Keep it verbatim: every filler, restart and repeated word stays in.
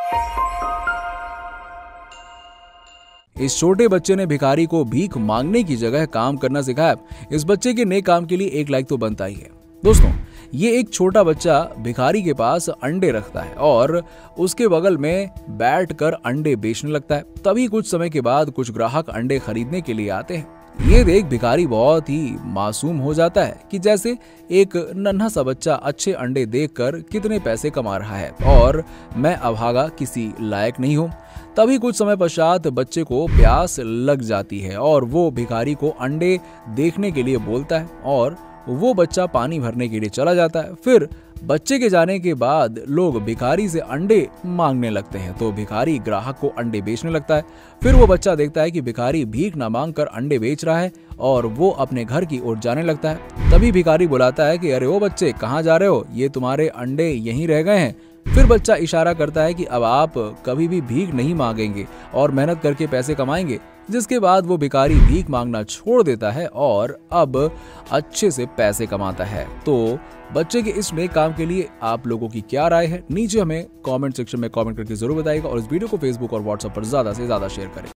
इस छोटे बच्चे ने भिखारी को भीख मांगने की जगह काम करना सिखाया। इस बच्चे के नेक काम के लिए एक लाइक तो बनता ही है। दोस्तों, ये एक छोटा बच्चा भिखारी के पास अंडे रखता है और उसके बगल में बैठकर अंडे बेचने लगता है। तभी कुछ समय के बाद कुछ ग्राहक अंडे खरीदने के लिए आते हैं। ये देख भिखारी बहुत ही मासूम हो जाता है कि जैसे एक नन्हा सा बच्चा अच्छे अंडे देखकर कितने पैसे कमा रहा है और मैं अभागा किसी लायक नहीं हूँ। तभी कुछ समय पश्चात बच्चे को प्यास लग जाती है और वो भिखारी को अंडे देखने के लिए बोलता है और वो बच्चा पानी भरने के लिए चला जाता है। फिर बच्चे के जाने के बाद लोग भिखारी से अंडे मांगने लगते हैं, तो भिखारी ग्राहक को अंडे बेचने लगता है। फिर वो बच्चा देखता है कि भिखारी भीख न मांगकर अंडे बेच रहा है और वो अपने घर की ओर जाने लगता है। तभी भिखारी बुलाता है कि अरे ओ बच्चे, कहाँ जा रहे हो? ये तुम्हारे अंडे यहीं रह गए हैं। फिर बच्चा इशारा करता है कि अब आप कभी भी भीख नहीं मांगेंगे और मेहनत करके पैसे कमाएंगे। जिसके बाद वो भिखारी भीख मांगना छोड़ देता है और अब अच्छे से पैसे कमाता है। तो बच्चे के इस नेक काम के लिए आप लोगों की क्या राय है? नीचे हमें कमेंट सेक्शन में कमेंट करके जरूर बताइएगा और इस वीडियो को फेसबुक और व्हाट्सएप पर ज्यादा से ज्यादा शेयर करें।